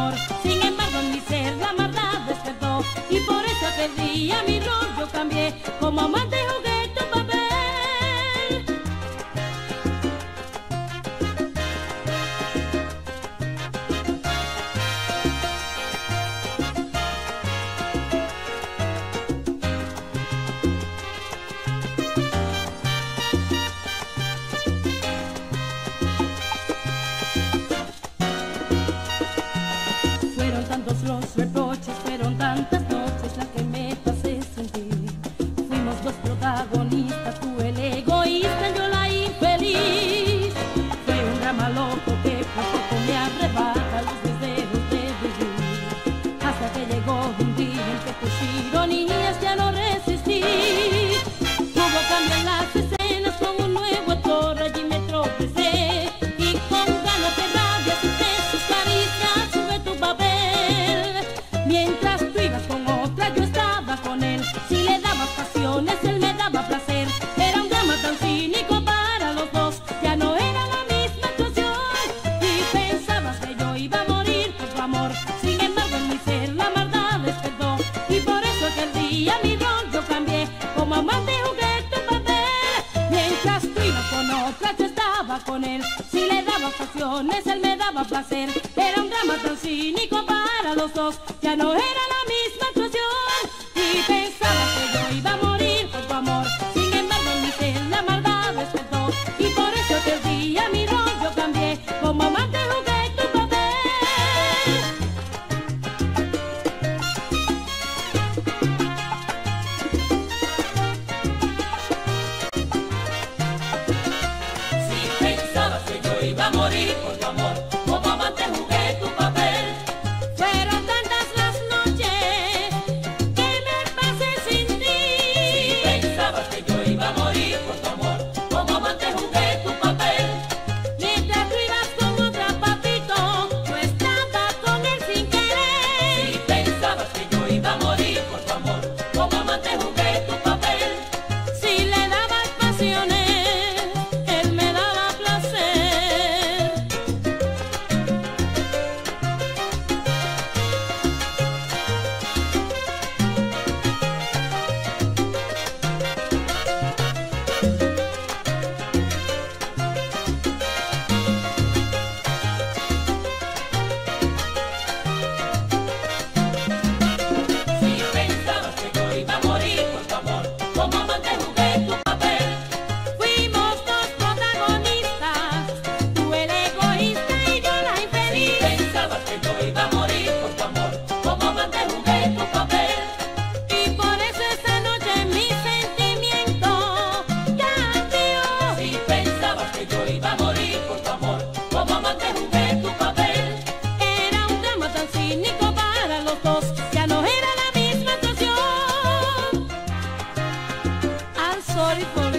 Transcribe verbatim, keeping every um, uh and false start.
amor. Sin embargo en mi ser la maldad despertó, y por eso aquel día mi rol yo cambié. Como amante jugué tu papel. Fueron tantos los reproches, fueron tantas noches las que me pasé sin ti. Fuimos dos protagonistas, tú el egoísta, yo la infeliz. Fue un drama loco que poco me arrebata los deseos de vivir, hasta que llegó un día en que tus ironías ya no resistí. Hubo cambio en las escenas con un nuevo actor, allí me tropecé, y con ganas de rabia acepté sus caricias, jugué tu papel. Mientras tú ibas con otra, yo estaba con él. Si le dabas pasiones, él me daba placer. Era un drama tan cínico para los dos, ya no era la misma actuación. Y pensabas que yo iba a morir por tu amor. Sin embargo en mi ser la maldad despertó, y por eso aquel día mi rol yo cambié. Como amante jugué tu papel. Mientras tú ibas con otra, yo estaba con él. Si le dabas pasiones, él me daba placer. Era un drama tan cínico para los dos, ya no era la misma actuación. Y pensabas que yo iba a morir por tu amor. Sin embargo en mi ser la maldad despertó, y por eso aquel día mi rol yo cambié. Como amante jugué tu papel. Si pensabas que yo iba a morir por tu amor, como amante jugué tu papel. Fueron tantas las noches que me pasé sin ti. Si pensabas que yo iba a morir por tu amor, como amante jugué tu papel. Mientras tú ibas con otra, papito, yo estaba con él sin querer. Si pensabas que yo iba a morir por tu amor, como amante jugué tu papel. Si le dabas pasiones, él me daba placer. Si pensabas que yo iba a morir por tu amor, como amante jugué tu papel. Fuimos dos protagonistas, tú el egoísta y yo la infeliz. Si pensabas que yo iba a morir por tu amor, como amante jugué tu papel. Y por eso esa noche mi sentimiento cambió. Si pensabas que yo iba a morir por tu amor, como amante jugué tu papel. Era un drama tan cínico para los dos, ya no era la misma actuación. I'm sorry for